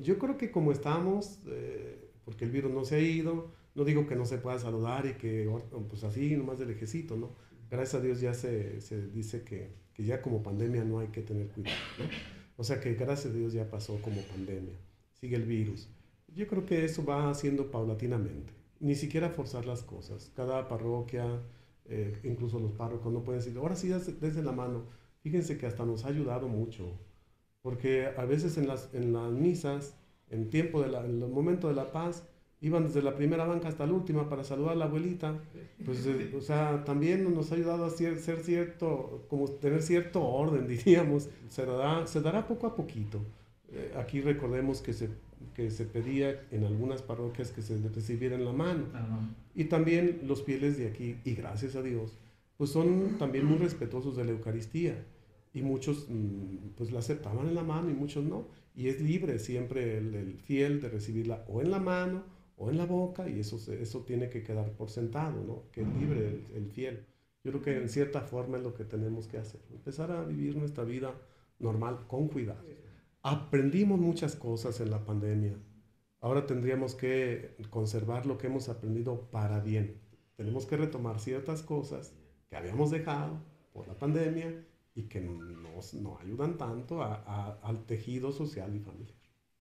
Yo creo que como estamos, porque el virus no se ha ido, no digo que no se pueda saludar y que pues así nomás de lejecito, ¿no? Gracias a Dios ya se dice que ya como pandemia no hay que tener cuidado, ¿no? O sea que gracias a Dios ya pasó como pandemia, sigue el virus. Yo creo que eso va haciendo paulatinamente, ni siquiera forzar las cosas. Cada parroquia, incluso los párrocos no pueden decir, ahora sí desde la mano. Fíjense que hasta nos ha ayudado mucho, porque a veces en las misas, en el momento de la paz, iban desde la primera banca hasta la última para saludar a la abuelita. Pues, o sea, también nos ha ayudado a ser cierto, como tener cierto orden, diríamos. Se dará poco a poquito. Aquí recordemos que se pedía en algunas parroquias que se recibiera en la mano. Ajá. Y también los fieles de aquí, y gracias a Dios, pues son también muy respetuosos de la Eucaristía. Y muchos pues la aceptaban en la mano y muchos no. Y es libre siempre el fiel de recibirla o en la mano o en la boca, y eso tiene que quedar por sentado, ¿no? Que es libre el fiel. Yo creo que en cierta forma es lo que tenemos que hacer, empezar a vivir nuestra vida normal con cuidado. Aprendimos muchas cosas en la pandemia. Ahora tendríamos que conservar lo que hemos aprendido para bien. Tenemos que retomar ciertas cosas que habíamos dejado por la pandemia y que no ayudan tanto al tejido social y familiar.